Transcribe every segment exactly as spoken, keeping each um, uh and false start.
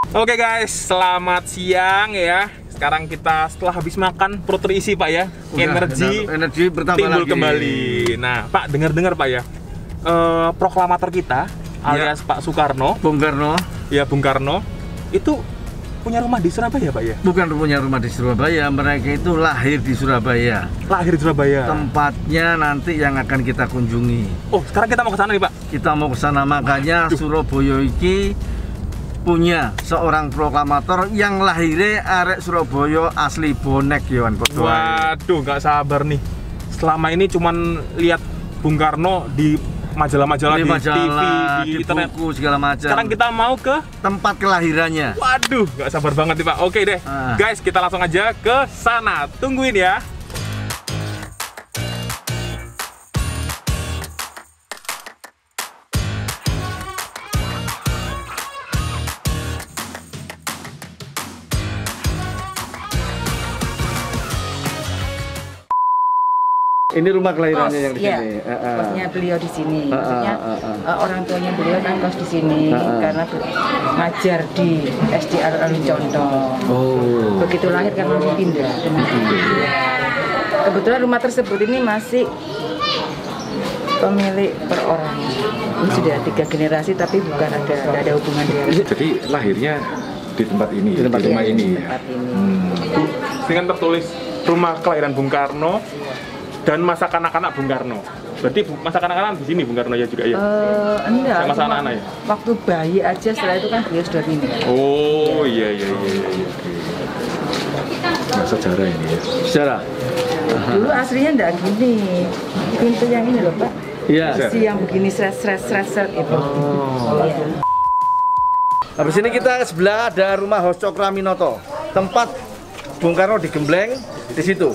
Oke guys, selamat siang ya. Sekarang kita setelah habis makan perut terisi Pak ya. Udah, energi energi bertambah timbul lagi. kembali. Nah Pak, dengar-dengar Pak ya, uh, proklamator kita alias ya. Pak Soekarno, Bung Karno, ya Bung Karno itu punya rumah di Surabaya Pak ya? Bukan punya rumah di Surabaya, mereka itu lahir di Surabaya. Lahir di Surabaya. Tempatnya nanti yang akan kita kunjungi. Oh, sekarang kita mau ke sana nih Pak. Kita mau ke sana, makanya Aduh. Surabaya iki punya seorang proklamator yang lahirnya arek Surabaya asli bonek Yohan. Waduh, nggak sabar nih. Selama ini cuman lihat Bung Karno di majalah-majalah, di, di majalah, T V, di, di internet, buku segala macam. Sekarang kita mau ke tempat kelahirannya. Waduh, nggak sabar banget nih Pak. Oke deh, ah. guys, kita langsung aja ke sana. Tungguin ya. Ini rumah kelahirannya oh, yang di iya. sini. Kosnya beliau di sini. Maksudnya uh, uh, uh, uh. orang tuanya beliau kan kos di sini uh, uh. karena ngajar di S D R Contoh. Oh. Begitu lahir kan langsung pindah. Kebetulan rumah tersebut ini masih pemilik perorangan. Ini sudah tiga generasi tapi bukan ada tidak ada hubungan dia. Jadi lahirnya di tempat ini, di tempat, di rumah ya, ini. Di tempat ya? ini. Hmm. Dengan tertulis rumah kelahiran Bung Karno dan masa kanak-kanak Bung Karno. Berarti masa kanak-kanak di sini Bung Karno ya juga ya? Uh, enggak. Masa anak-anak ya? Waktu bayi aja, setelah itu kan beliau sudah pindah. Oh iya iya iya iya. iya. Nah, sejarah ini ya. Sejarah. Dulu aslinya enggak gini. Pintu yang ini loh Pak. Iya. Si yang begini seret-seret-seret itu. Oh. Iya. Habis ini kita sebelah ada rumah Hos Cokraminoto. Tempat Bung Karno digembleng di situ.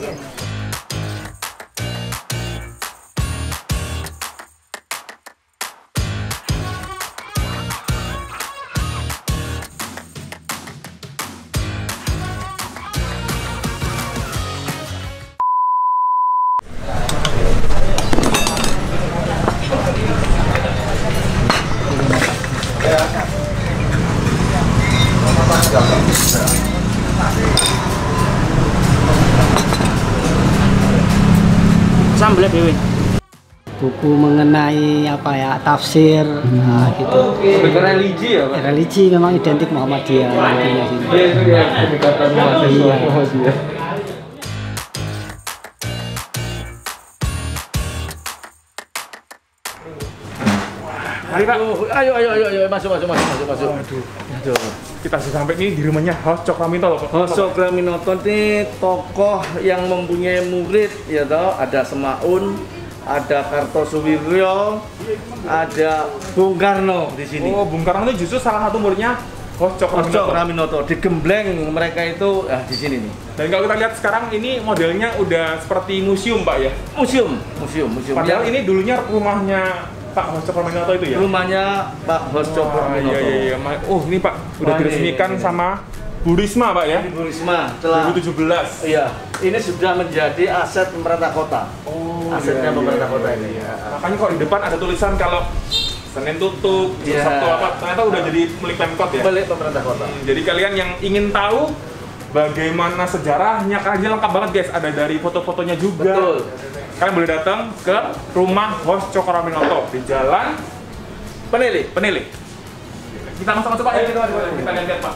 Sambel dewe. Buku mengenai apa ya, tafsir, hmm. nah, gitu. Religi ya Pak? Religi memang identik Muhammadiyah. Iya, itu ya pendekatan mahasiswa Muhammadiyah. Mari Pak. Ayo ayo ayo ayo masuk masuk masuk masuk masuk. Aduh. Aduh. Kita sudah sampai nih di rumahnya Hos Cokraminoto. Hos Cokraminoto ini tokoh yang mempunyai murid ya toh, ada Semaun, ada Kartosuwiryo, ada Bung Karno di sini. Oh, Bung Karno itu justru salah satu muridnya Hos Cokraminoto. Cokraminoto digembleng mereka itu ah, di sini nih. Dan kalau kita lihat sekarang ini modelnya udah seperti museum Pak ya. Museum, museum, museum. Padahal ya. Ini dulunya rumahnya Pak Hos Cokraminoto itu ya? Rumahnya Pak Hos Cokraminoto. Iya, iya, iya. Oh ini Pak, udah diresmikan sama Bu Risma Pak ya? Bu Risma setelah dua ribu tujuh belas. Iya, ini sudah menjadi aset pemerintah kota. Oh, asetnya iya, pemerintah iya, kota iya, ini. Iya. Makanya kok di depan ada tulisan kalau Senin tutup, yeah. Sabtu apa, ternyata udah jadi milik Pemkot ya? Milik pemerintah kota. Hmm, jadi kalian yang ingin tahu bagaimana sejarahnya, kalian lengkap banget guys, ada dari foto-fotonya juga. Betul. Kalian boleh datang ke rumah Hos Cokraminoto di Jalan Peneleh. Peneleh. Kita masuk-masuk Pak, ya kita masuk, kita lihat-lihat Pak.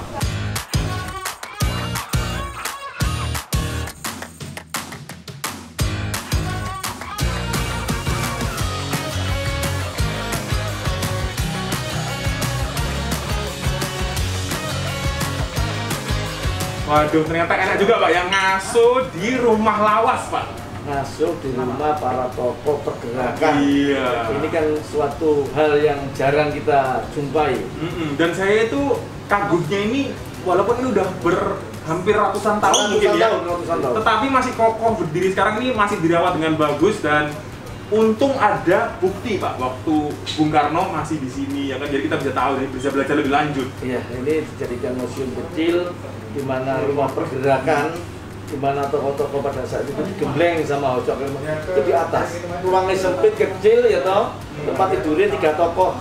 Waduh, ternyata enak juga Pak yang ngasuh di rumah lawas Pak. Ngasuh di rumah para tokoh pergerakan. Iya. Ini kan suatu hal yang jarang kita jumpai. Mm-mm. Dan saya itu kagumnya ini, walaupun ini udah berhampir ratusan tahun ratusan mungkin ya, tahun, ratusan tahun. tetapi masih kokoh berdiri sekarang ini, masih dirawat dengan bagus. Dan untung ada bukti Pak, waktu Bung Karno masih di sini ya kan, jadi kita bisa tahu, bisa belajar lebih lanjut. Iya, ini dijadikan museum kecil di mana rumah pergerakan, di mana tokoh-tokoh pada saat itu digembleng sama Hos Cokraminoto itu di atas. Ruangnya sempit kecil ya toh, tempat tidurnya tiga tokoh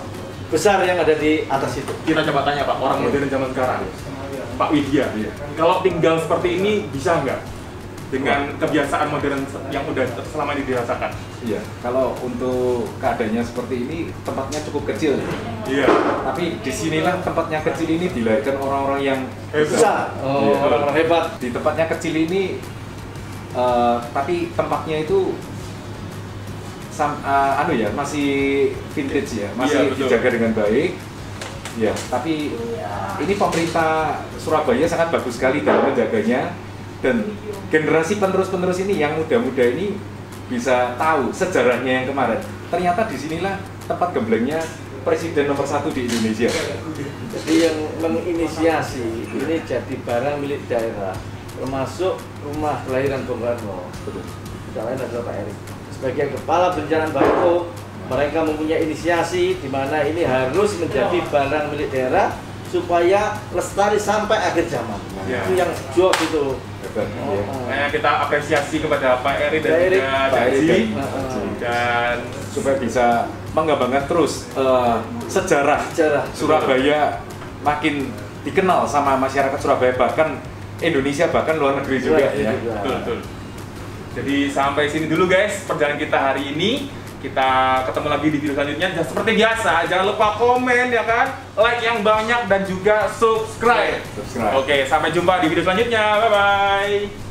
besar yang ada di atas itu. Kita coba tanya Pak, orang modern zaman sekarang, Pak Widya, kalau tinggal seperti ini bisa nggak dengan kebiasaan modern yang udah selama ini dirasakan? Iya, kalau untuk keadaannya seperti ini, tempatnya cukup kecil. Iya. Tapi disinilah tempatnya kecil ini dilahirkan orang-orang yang Besar. Oh, Iya. orang-orang hebat. Di tempatnya kecil ini, uh, tapi tempatnya itu sam, uh, anu ya, masih vintage ya, masih Iya, betul. dijaga dengan baik. Ya, tapi ini pemerintah Surabaya sangat bagus sekali dalam menjaganya, dan generasi penerus-penerus ini yang muda-muda ini bisa tahu sejarahnya yang kemarin. Ternyata disinilah tempat gemblengnya Presiden nomor satu di Indonesia. Jadi yang menginisiasi ini jadi barang milik daerah, termasuk rumah kelahiran Bung Karno. Betul. Tidak lain adalah Pak Erik. Sebagai kepala bencana Bako, mereka mempunyai inisiasi di mana ini harus menjadi barang milik daerah supaya lestari sampai akhir zaman. Ya. Itu yang jauh itu. Hebat, Oh, ya. oh. Makanya kita apresiasi kepada Pak Eri dan Pak Erik, juga Pak Erik Daji, dan- dan Supaya bisa mengembangkan terus uh, sejarah Sejarah. Surabaya makin dikenal sama masyarakat Surabaya, bahkan Indonesia, bahkan luar negeri juga Luar negeri ya. juga. betul, betul. Jadi sampai sini dulu guys perjalanan kita hari ini. Kita ketemu lagi di video selanjutnya. Dan seperti biasa, jangan lupa komen ya kan, like yang banyak dan juga subscribe. Subscribe. Oke, sampai jumpa di video selanjutnya. Bye bye.